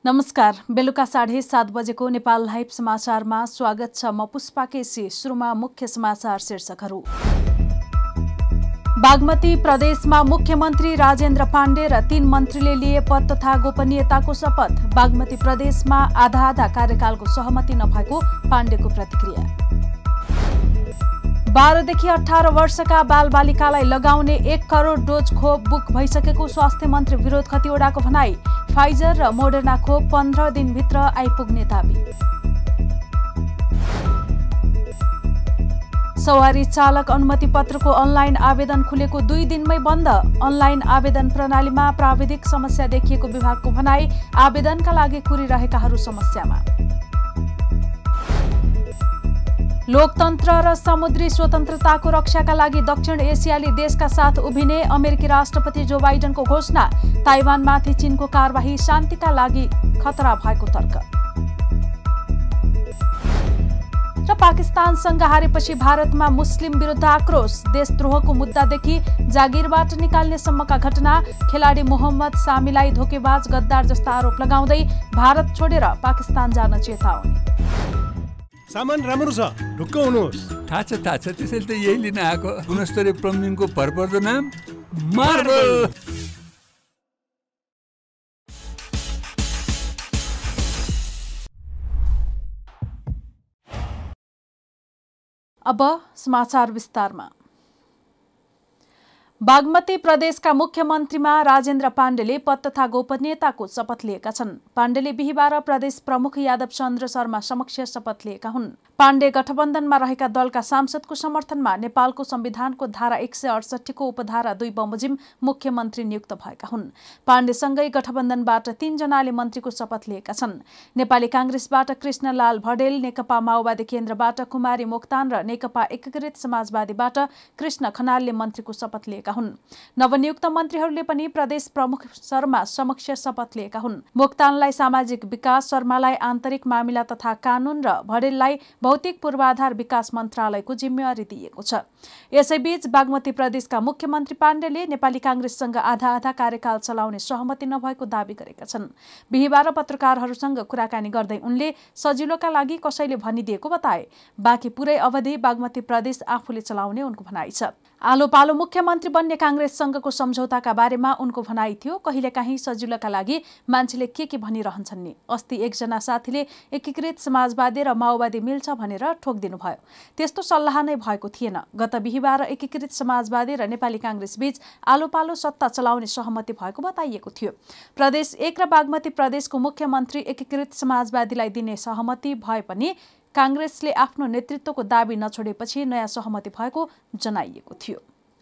नमस्कार, बेलुका 7:30 बजेको नेपाल लाइभ समाचारमा स्वागत छ। म पुष्पा केसी। सुरुमा मुख्य समाचार शीर्षकहरू। बागमती प्रदेशमा मुख्यमन्त्री राजेन्द्र पाण्डे र 3 मन्त्रीले लिए पद तथा गोपनीयताको शपथ। बागमती प्रदेशमा आधा कार्यकालको सहमति नभएको पाण्डेको प्रतिक्रिया। 12 देखि 18 वर्षका बालबालिकालाई लगाउने 1 करोड डोज खोप बुक भइसकेको स्वास्थ्य मन्त्री विरोध खतिवड़ाको भनाई। फाइजर र मोडर्ना खोप 15 दिनभित्र आइपुग्ने दाबी। सवारी चालक अनुमति पत्रको अनलाइन आवेदन खुलेको 2 दिनमै बन्द। अनलाइन आवेदन प्रणालीमा प्राविधिक समस्या देखिएको विभागको भनाई। आवेदनका लागि कुरिरहेकाहरू समस्यामा। लोकतन्त्र र समुद्री स्वतन्त्रताको रक्षाका लागि दक्षिण एसियाली देशका साथ उभिने अमेरिकी राष्ट्रपति जो बाइडेनको घोषणा। ताइवानमाथि चीनको कारबाही शान्तिका लागि खतरा भएको तर्क। र पाकिस्तानसँग हारेपछि भारतमा मुस्लिम विरुद्ध आक्रोश। देशद्रोहको मुद्दादेखि जागिरबाट निकाल्ने सम्मका घटना। खेलाडी मोहम्मद सामीलाई धोकेबाज गद्दार जस्ता आरोप लगाउँदै भारत छोडेर पाकिस्तान जान चेतावनी। सामान राम्रो छ, ढुक्क हुनुहोस्। थाहा छ त्यसैले त यही लिन आएको। गुणस्तरीय प्लम्बिङको भरपर्दो नाम मार्बल। अब समाचार विस्तारमा। बागमती प्रदेशका मुख्यमन्त्रीमा राजेन्द्र पाण्डेले पद तथा गोपनीयताको शपथ लिएका छन्। पाण्डेले बिहीबार प्रदेश प्रमुख यादव चन्द्र शर्मा समक्ष शपथ लिएका हुन्। पाण्डे गठबन्धनमा रहेका दलका सांसदको समर्थनमा नेपालको संविधानको धारा 168 को उपधारा 2 बमोजिम मुख्यमन्त्री नियुक्त भएका हुन्। पाण्डेसँगै गठबन्धनबाट 3 जनाले मन्त्रीको शपथ लिएका छन्। नेपाली कांग्रेसबाट कृष्णलाल भडेल, नेकपा माओवादी केन्द्रबाट कुमारी मोक्तान र नेकपा एकीकृत समाजवादीबाट कृष्ण खनालले मन्त्रीको शपथ लिएका हुन्। नवनियुक्त मन्त्रीहरूले पनि प्रदेश प्रमुख शर्मा समक्ष शपथ लिएका हुन्। मोक्तानलाई सामाजिक विकास, शर्मालाई आन्तरिक मामिला तथा कानून र भडेललाई भौतिक पूर्वाधार विकास मन्त्रालयको जिम्मेवारी दिएको छ। यसैबीच बागमती प्रदेशका मुख्यमन्त्री पाण्डेले नेपाली कांग्रेससँग आधा कार्यकाल चलाउने सहमति नभएको दावी गरेका छन्। बिहीबार पत्रकारहरूसँग कुराकानी गर्दै उनले सजिलोका लागि कसैले भनिदिएको बताए। बाँकी पुरै अवधि बागमती प्रदेश आफूले चलाउने उनको भनाइ छ। आलो पालो मुख्यमन्त्री बन्ने कांग्रेससँगको सम्झौताका बारेमा उनको भनाइ थियो। कहिलेकाहीँ सजिलोका लागि मान्छेले के भनिरहन्छन् नि। अस्ति एकजना साथीले एकीकृत समाजवादी र माओवादी मिल्छ भनेर ठोकिदिनु भयो। त्यस्तो सल्लाह नै भएको थिएन। गत बिहीबार एकीकृत समाजवादी र नेपाली कांग्रेस बीच आलो पालो सत्ता चलाउने सहमति भएको बताइएको थियो। प्रदेश 1 र बागमती प्रदेशको मुख्यमन्त्री एकीकृत समाजवादीलाई दिने सहमति भए पनि कांग्रेसले आफ्नो नेतृत्वको दाबी नछोडेपछि नयाँ सहमति भएको जनाइएको थियो।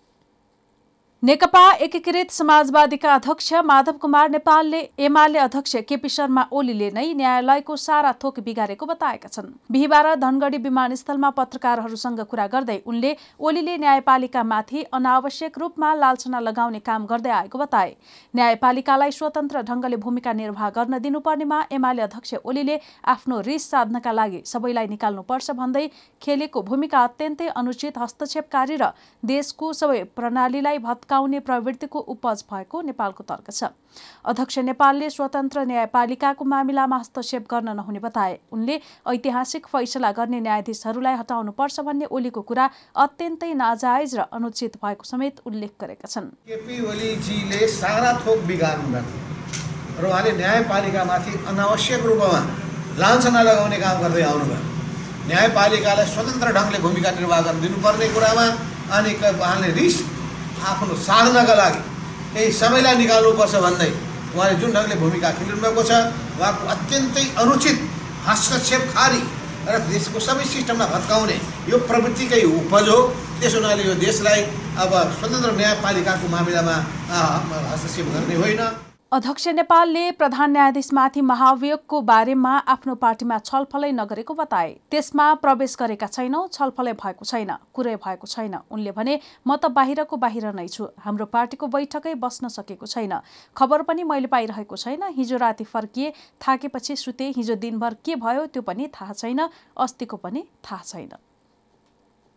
नेकपा एकीकृत समाजवादीका अध्यक्ष माधव कुमार नेपालले एमाले अध्यक्ष केपी शर्मा ओलीले नै न्यायालयको सारा थोक बिगारेको बताएका छन्। बिहीबार धनगढी विमानस्थलमा पत्रकारहरूसँग कुरा गर्दै उनले ओलीले न्यायपालिकामाथि अनावश्यक रूपमा लालछना लगाउने काम गर्दै आएको बताए। न्यायपालिकालाई स्वतन्त्र ढंगले भूमिका निर्वाह गर्न दिनुपर्नेमा एमाले अध्यक्ष ओलीले आफ्नो रिस साध्नका लागि सबैलाई निकाल्नुपर्छ भन्दै खेलेको भूमिका अत्यन्तै अनुचित, हस्तक्षेपकारी र देशको सबै प्रणालीलाई भत्काउने प्रवृत्तिको उपज भएको नेपालको तर्क छ। अध्यक्ष नेपालले स्वतन्त्र न्यायपालिकाको मामिलामा हस्तक्षेप गर्न नहुने बताए। उनले ऐतिहासिक फैसला गर्ने न्यायाधीशहरूलाई हटाउनुपर्छ भन्ने ओलीको कुरा अत्यन्तै नाजायज र अनुचित भएको समेत उल्लेख गरेका छन्। केपी ओलीजीले सारा थोक बिगार्नु भएको र उहाँले न्यायपालिकामाथि अनावश्यक रूपमा लान्छना लगाउने काम गर्दै आउनुभयो। न्यायपालिकालाई स्वतन्त्र ढंगले भूमिका निर्वाह गर्न दिनुपर्ने कुरामा अनि उहाँले रिस आफ्नो साधनका लागि यही सबैलाई निकाल्नुपर्छ भन्दै उहाँले जुन ढंगले भूमिका खेलिरहनु भएको छ, उहाँको अत्यन्तै अनुचित, हस्तक्षेपकारी र देशको सबै सिस्टमलाई भत्काउने यो प्रवृत्तिकै उपज हो। त्यस हुनाले यो देशलाई अब स्वतन्त्र न्यायपालिकाको मामिलामा हस्तक्षेप गर्ने होइन। अध्यक्ष नेपालले प्रधान न्यायाधीशमाथि महाभियोगको बारेमा आफ्नो पार्टीमा छलफलै नगरेको बताए। त्यसमा प्रवेश गरेका छैनौं, छलफलै भएको छैन, कुरै भएको छैन। उनले भने म त बाहिरको बाहिर नै छु, हाम्रो पार्टीको बैठकै बस्न सकेको छैन, खबर पनि मैले पाइरहेको छैन। हिजो राति फर्किए, थाकेपछि सुते, हिजो दिनभर के भयो त्यो पनि थाहा छैन, अस्तिको पनि थाहा छैन।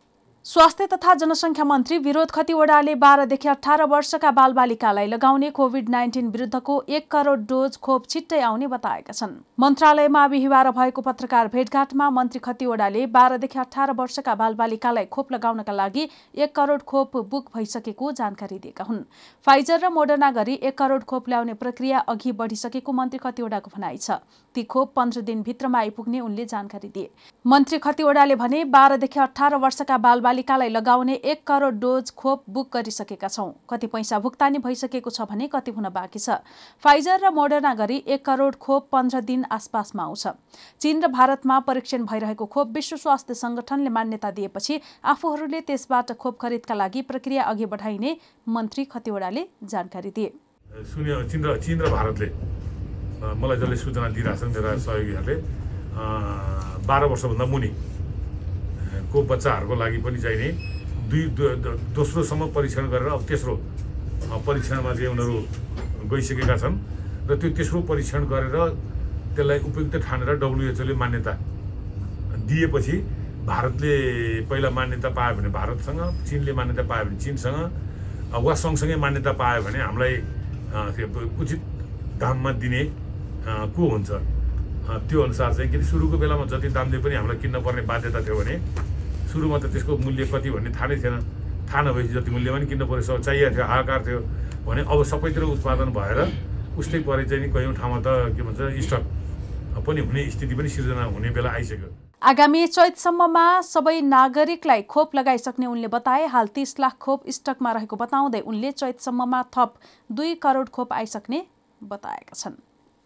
स्वास्थ्य तथा जनसङ्ख्या मन्त्री विरोध खतिवडाले 12 देखि 18 वर्षका बालबालिकालाई लगाउने कोभिड-19 विरुद्धको 1 करोड डोज खोप छिट्टै आउने बताएका छन्। मन्त्रालयमा बिहिबार भएको पत्रकार भेटघाटमा मन्त्री खतिवडाले 12 देखि 18 वर्षका बालबालिकालाई खोप लगाउनका लागि 1 करोड खोप बुक भइसकेको जानकारी दिएका हुन्। फाइजर र मोडर्ना गरी 1 करोड खोप ल्याउने प्रक्रिया अघि बढिसकेको मन्त्री खतिवडाको भनाइ छ। ती खोप 15 दिनभित्रमा आइपुग्ने उनले जानकारी दिए। मन्त्री खतिवडाले भने 12 देखि 18 वर्षका बालबालिकालाई लगाउने 1 करोड डोज खोप बुक गरिसकेका छौं। कति पैसा भुक्तानी भइसकेको छ भने कति हुन बाँकी छ। फाइजर र मोडर्ना गरी 1 करोड खोप 15 दिन आसपासमा आउँछ। चीन र भारतमा परीक्षण भइरहेको खोप विश्व स्वास्थ्य संगठनले मान्यता दिएपछि आफूहरूले त्यसबाट खोप खरिदका लागि प्रक्रिया अघि बढाइने मन्त्री खतिवडाले जानकारी दिए। चीन र भारतले मलाई जसले सूचना दिइरहेछन् मेरा सहयोगीहरूले 12 वर्षभन्दा मुनि को बच्चाहरूको लागि पनि चाहिने दोस्रोसम्म परीक्षण गरेर अब तेस्रो परीक्षणमा चाहिँ उनीहरू गइसकेका छन् र त्यो तेस्रो परीक्षण गरेर त्यसलाई उपयुक्त ठानेर WHO ले मान्यता दिएपछि भारतले पहिला मान्यता पायो भने भारतसँग, चीनले मान्यता पायो भने चीनसँग, वा सँगसँगै मान्यता पायो भने हामीलाई उचित दाममा दिने को हुन्छ। त्यो अनुसार चाहिँ किन सुरुको बेलामा जति दाम दिए पनि हामीलाई किन्न पर्ने बाध्यता थियो भने सुरुमा त त्यसको मूल्य कति भन्ने थाहा नै थिएन। थाहा नभएपछि जति मूल्यमा नि किन्न पर्यो चाहिएको थियो, हाहाकार थियो भने अब सबैतिर उत्पादन भएर उस्तै परे चाहिँ कयौँ ठाउँमा त के भन्छ स्टक पनि हुने स्थिति पनि सिर्जना हुने बेला आइसक्यो। आगामी चैतसम्ममा सबै नागरिकलाई खोप लगाइसक्ने उनले बताए। हाल 30 लाख खोप स्टकमा रहेको बताउँदै उनले चैतसम्ममा थप 2 करोड खोप आइसक्ने बताएका छन्।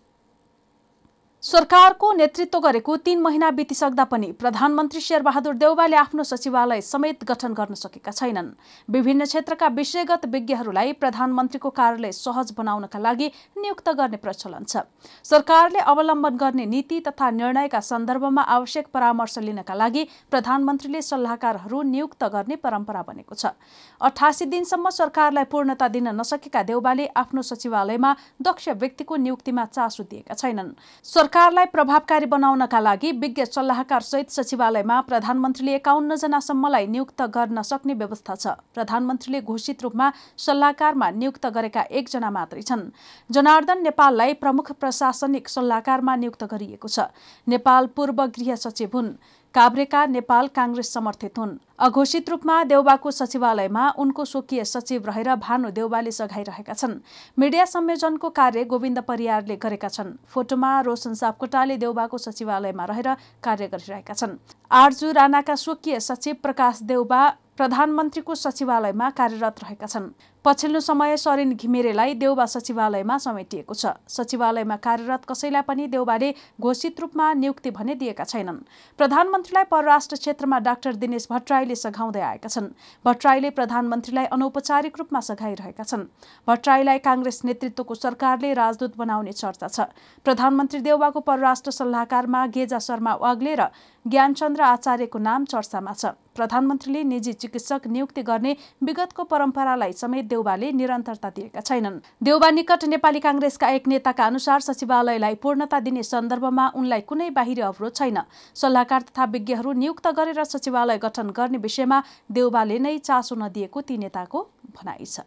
सरकारको नेतृत्व गरेको 3 महिना बितिसक्दा पनि प्रधानमन्त्री शेरबहादुर देउवाले आफ्नो सचिवालय समेत गठन गर्न सकेका छैनन्। विभिन्न क्षेत्रका विषयगत विज्ञहरूलाई प्रधानमन्त्रीको कार्यालय सहज बनाउनका लागि नियुक्त गर्ने प्रचलन छ। सरकारले अवलम्बन गर्ने नीति तथा निर्णयका सन्दर्भमा आवश्यक परामर्श लिनका लागि प्रधानमन्त्रीले सल्लाहकारहरू नियुक्त गर्ने परम्परा बनेको छ। 88 दिनसम्म सरकारलाई पूर्णता दिन नसकेका देउवाले आफ्नो सचिवालयमा दक्ष व्यक्तिको नियुक्तिमा चासो दिएका छैनन्। सरकारलाई प्रभावकारी बनाउनका लागि विज्ञ सल्लाहकार सहित सचिवालयमा प्रधानमन्त्रीले 51 जनासम्मलाई नियुक्त गर्न सक्ने व्यवस्था छ। प्रधानमन्त्रीले घोषित रूपमा सल्लाहकारमा नियुक्त गरेका 1 जना मात्रै छन्। जनार्दन नेपाललाई प्रमुख प्रशासनिक सल्लाहकारमा नियुक्त गरिएको छ। नेपाल पूर्व गृह सचिव हुन्। काभ्रेका नेपाल कांग्रेस समर्थित हुन्। अघोषित रूपमा देउवाको सचिवालयमा उनको स्वकीय सचिव रहेर भानु देउवाले सघाइरहेका छन्। मिडिया संयोजनको कार्य गोविन्द परियारले गरेका छन्। फोटोमा रोशन सापकोटाले देउवाको सचिवालयमा रहेर कार्य गरिरहेका छन्। आरजु राणाका स्वकीय सचिव प्रकाश देउवा प्रधानमन्त्रीको सचिवालयमा कार्यरत रहेका छन्। पछिल्लो समय सरिन घिमिरेलाई देउवा सचिवालयमा समेटिएको छ। सचिवालयमा कार्यरत कसैलाई पनि देउवाले घोषित रूपमा नियुक्ति भने दिएका छैनन्। प्रधानमन्त्रीलाई परराष्ट्र क्षेत्रमा डाक्टर दिनेश भट्टराईले सघाउँदै आएका छन्। भट्टराईले प्रधानमन्त्रीलाई अनौपचारिक रूपमा सघाइरहेका छन्। भट्टराईलाई कांग्रेस नेतृत्वको सरकारले राजदूत बनाउने चर्चा छ। प्रधानमन्त्री देउवाको परराष्ट्र सल्लाहकारमा गेजा शर्मा वाग्ले र ज्ञानचन्द्र आचार्यको नाम चर्चामा छ। प्रधानमन्त्रीले निजी चिकित्सक नियुक्ति गर्ने विगतको परम्परालाई समेत देउवाले निरन्तरता दिएका छैनन्। देउवा निकट नेपाली कांग्रेसका एक नेताका अनुसार सचिवालयलाई पूर्णता दिने सन्दर्भमा उनलाई कुनै बाहिरी अवरोध छैन। सल्लाहकार तथा विज्ञहरू नियुक्त गरेर सचिवालय गठन गर्ने विषयमा देउवाले नै चासो नदिएको ती नेताको भनाइ छ।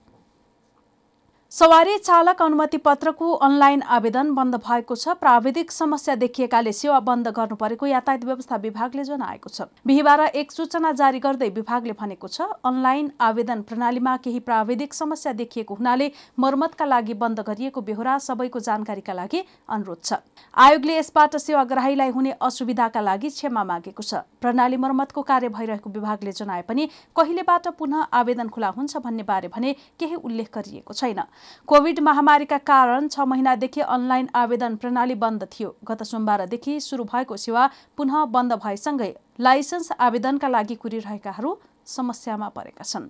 सवारी चालक अनुमति पत्रको अनलाइन आवेदन बन्द भएको छ। प्राविधिक समस्या देखिएकाले सेवा बन्द गर्नु परेको यातायात व्यवस्था विभागले जनाएको छ। बिहिबार एक सूचना जारी गर्दै विभागले भनेको छ, अनलाइन आवेदन प्रणालीमा केही प्राविधिक समस्या देखिएको हुनाले मर्मतका लागि बन्द गरिएको बेहोरा सबैको जानकारीका लागि अनुरोध छ। आयोगले यसबाट सेवाग्राहीलाई हुने असुविधाका लागि क्षमा मागेको छ। प्रणाली मर्मतको कार्य भइरहेको विभागले जनाए पनि कहिलेबाट पुनः आवेदन खुला हुन्छ भन्ने बारे भने केही उल्लेख गरिएको छैन। कोभिड महामारीका कारण 6 महिनादेखि अनलाइन आवेदन प्रणाली बन्द थियो। गत सोमबारदेखि सुरु भएको सेवा पुनः बन्द भएसँगै लाइसेन्स आवेदनका लागि कुरिरहेकाहरू समस्यामा परेका छन्।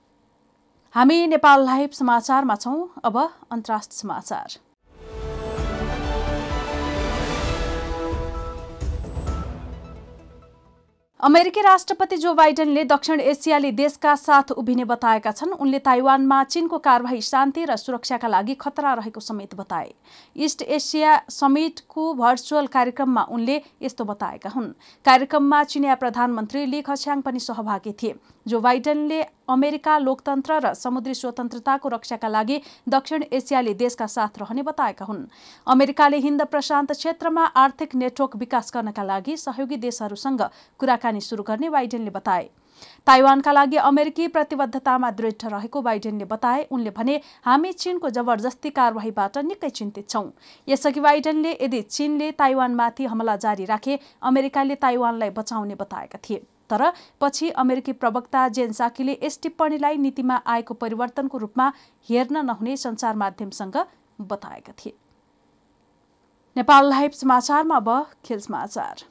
हामी नेपाल लाइभ समाचारमा छौं। अब अन्तर्राष्ट्रिय समाचार। अमेरिकी राष्ट्रपति जो बाइडेनले दक्षिण एसियाली देशका साथ उभिने बताएका छन्। उनले ताइवानमा चीनको कारबाही शान्ति र सुरक्षाका लागि खतरा रहेको समेत बताए। इस्ट एसिया समिटको भर्चुअल कार्यक्रममा उनले यस्तो बताएका हुन्। कार्यक्रममा चिनिया प्रधानमन्त्री ली खस्याङ पनि सहभागी थिए। जो बाइडेनले अमेरिका लोकतन्त्र र समुद्री स्वतन्त्रताको रक्षाका लागि दक्षिण एसियाली देशका साथ रहने बताएका हुन्। अमेरिकाले हिन्द प्रशान्त क्षेत्रमा आर्थिक नेटवर्क विकास गर्नका लागि सहयोगी देशहरूसँग कुराकानी सुरु गर्ने बाइडेनले बताए। ताइवानका लागि अमेरिकी प्रतिबद्धतामा दृढ रहेको बाइडेनले बताए। उनले भने, हामी चीनको जबरजस्ती कारबाहीबाट निकै चिन्तित छौं। यसअघि बाइडेनले यदि चीनले ताइवानमाथि हमला जारी राखे अमेरिकाले ताइवानलाई बचाउने बताएका थिए। तर पछि अमेरिकी प्रवक्ता जेन साकीले यस टिप्पणीलाई नीतिमा आएको परिवर्तनको रूपमा हेर्न नहुने सञ्चार माध्यमसँग बताएका थिए। नेपाल लाइभ समाचारमा अब खेल समाचार।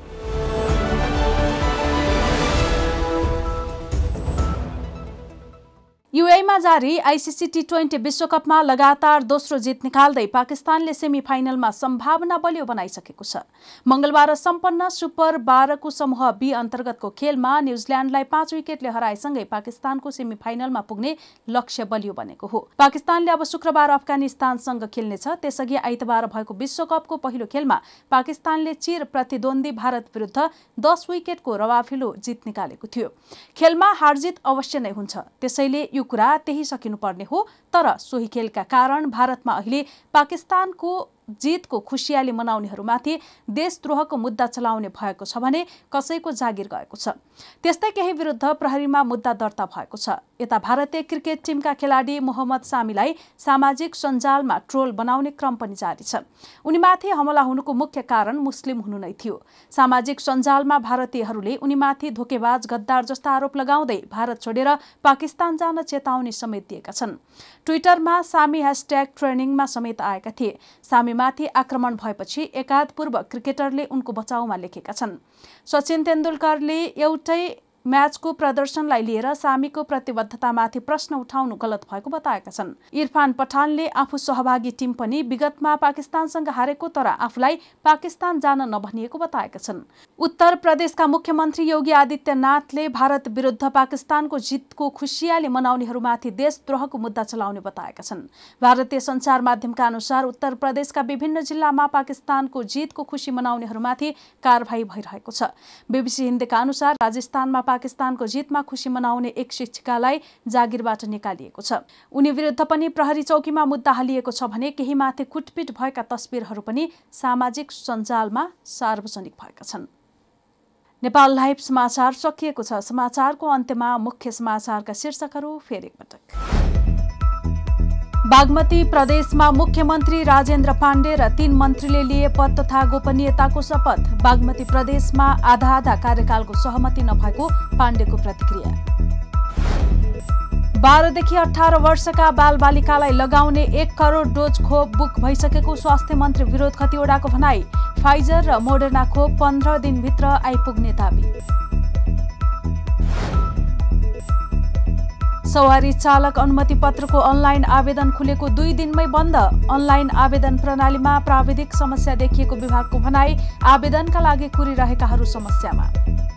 युएईमा जारी आईसीसी टी20 विश्वकपमा लगातार दोस्रो जित निकाल्दै पाकिस्तानले सेमिफाइनलमा सम्भावना बलियो बनाइसकेको छ। मंगलबार सम्पन्न सुपर 12 को समूह बी अन्तर्गतको खेलमा न्यूजील्यान्डलाई 5 विकेटले हराएसँगै पाकिस्तानको सेमिफाइनलमा पुग्ने लक्ष्य बलियो बनेको हो। पाकिस्तानले अब शुक्रबार अफगानिस्तानसँग खेल्नेछ। त्यसअघि आइतबार भएको विश्वकपको पहिलो खेलमा पाकिस्तानले चिर प्रतिद्वन्दी भारत विरुद्ध 10 विकेटको रवाफिलो जित निकालेको थियो। खेलमा हारजित अवश्य नै हुन्छ, त्यसैले यो कुरा त्यही सकिनुपर्ने हो। तर सोही खेलका कारण भारतमा अहिले पाकिस्तानको जितको खुशियाली मनाउनेहरूमाथि देशद्रोहको मुद्दा चलाउने भएको छ भने कसैको जागिर गएको छ। त्यस्तै केही विरुद्ध प्रहरीमा मुद्दा दर्ता भएको छ। यता भारतीय क्रिकेट टिमका खेलाडी मोहम्मद सामीलाई सामाजिक सञ्जालमा ट्रोल बनाउने क्रम पनि जारी छ। उनीमाथि हमला हुनुको मुख्य कारण मुस्लिम हुनु नै थियो। सामाजिक सञ्जालमा भारतीयहरूले उनीमाथि धोकेबाज गद्दार जस्ता आरोप लगाउँदै भारत छोडेर पाकिस्तान जान चेतावनी समेत दिएका छन्। ट्विटरमा सामी #ट्रेनिङमा समेत आएका थिए। सामीमाथि आक्रमण भएपछि एकाध पूर्व क्रिकेटरले उनको बचाउमा लेखेका छन्। सचिन तेन्दुलकरले एउटै म्याचको प्रदर्शनलाई लिएर सामीको प्रतिबद्धतामाथि प्रश्न उठाउनु गलत भएको बताएका छन्। इरफान पठानले आफू सहभागी टिम पनि विगतमा पाकिस्तानसँग हारेको तर आफूलाई पाकिस्तान जान नभनिएको बताएका छन्। उत्तर प्रदेशका मुख्यमन्त्री योगी आदित्यनाथले भारत विरुद्ध पाकिस्तानको जितको खुशियाली मनाउनेहरूमाथि देशद्रोहको मुद्दा चलाउने बताएका छन्। भारतीय सञ्चार माध्यमका अनुसार उत्तर प्रदेशका विभिन्न जिल्लामा पाकिस्तानको जितको खुशी मनाउनेहरूमाथि कारबाही भइरहेको छ। बीबीसी हिन्दीका अनुसार राजस्थानमा पाकिस्तानको जितमा खुशी मनाउने एक शिक्षिकालाई जागिरबाट निकालिएको छ। उनी विरुद्ध पनि प्रहरी चौकीमा मुद्दा हालिएको छ भने केहीमाथि कुटपिट भएका तस्बिरहरू पनि सामाजिक सञ्जालमा सार्वजनिक भएका छन्। नेपाल लाइभ समाचार सकिएको छ। समाचारको अन्त्यमा मुख्य समाचारका शीर्षकहरू फेरि एकपटक। बागमती प्रदेशमा मुख्यमन्त्री राजेन्द्र पाण्डे र 3 मन्त्रीले लिए पद तथा गोपनीयताको शपथ। बागमती प्रदेशमा आधा कार्यकालको सहमति नभएको पाण्डेको प्रतिक्रिया। 12 देखि 18 वर्षका बालबालिकालाई लगाउने 1 करोड डोज खोप बुक भइसकेको स्वास्थ्य मन्त्री विरोध खतिवडाको भनाई। फाइजर र मोडर्ना खोप 15 दिनभित्र आइपुग्ने दाबी। सवारी चालक अनुमति पत्रको अनलाइन आवेदन खुलेको 2 दिनमै बन्द। अनलाइन आवेदन प्रणालीमा प्राविधिक समस्या देखिएको विभागको भनाई। आवेदनका लागि कुरिरहेकाहरू समस्यामा।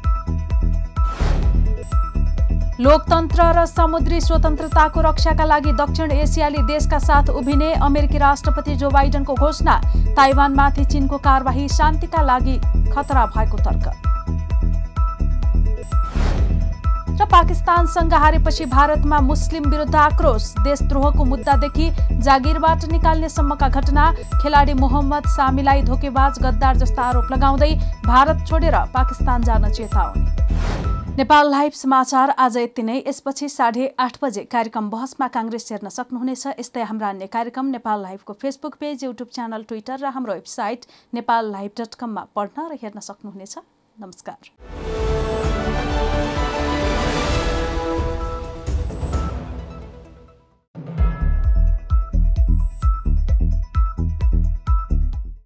लोकतन्त्र र समुद्री स्वतन्त्रताको रक्षाका लागि दक्षिण एसियाली देशका साथ उभिने अमेरिकी राष्ट्रपति जो बाइडेनको घोषणा। ताइवानमाथि चीनको कारबाही शान्तिका लागि खतरा भएको तर्क। र पाकिस्तानसँग हारेपछि भारतमा मुस्लिम विरुद्ध आक्रोश। देशद्रोहको मुद्दादेखि जागिरबाट निकाल्ने सम्मका घटना। खेलाडी मोहम्मद सामीलाई धोकेबाज गद्दार जस्ता आरोप लगाउँदै भारत छोडेर पाकिस्तान जान चेतावनी। नेपाल लाइभ समाचार आज यति नै। यसपछि 8:30 बजे कार्यक्रम बहसमा काङ्ग्रेस हेर्न सक्नुहुनेछ। यस्तै हाम्रा अन्य कार्यक्रम नेपाल लाइभको Facebook page, YouTube channel, Twitter र हाम्रो वेबसाइट नेपाललाइभ.com मा पढ्न र हेर्न सक्नुहुनेछ। नमस्कार।